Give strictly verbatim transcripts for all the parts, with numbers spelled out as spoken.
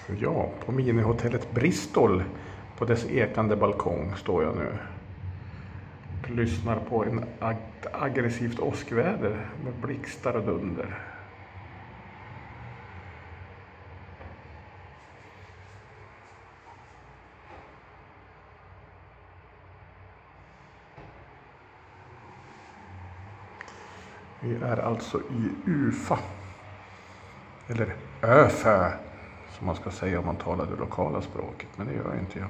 Ja, på minihotellet Bristol på dess ekande balkong står jag nu. Och lyssnar på en ag aggressivt åskväder med blixtar och dunder. Vi är alltså i Ufa, eller Öfö som man ska säga om man talar det lokala språket, men det gör inte jag.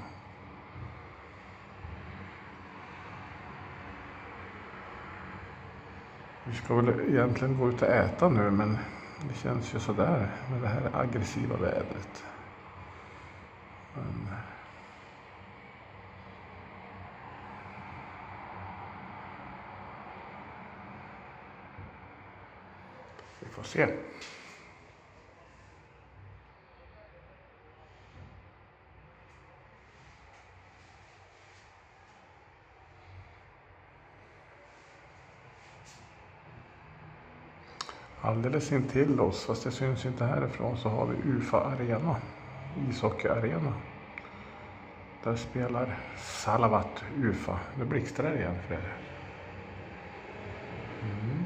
Vi ska väl egentligen gå ut och äta nu, men det känns ju sådär med det här aggressiva vädret. Men... vi får se. Alldeles intill oss, fast det syns inte härifrån, så har vi Ufa arena, ishockeyarena. Där spelar Salavat Ufa. Nu blixtrar det igen för er. Mm.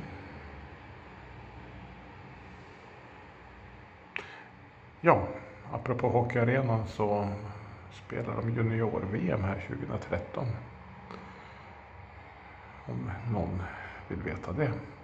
Ja, apropå hockeyarenan så spelar de junior-V M här tjugo tretton. Om någon vill veta det.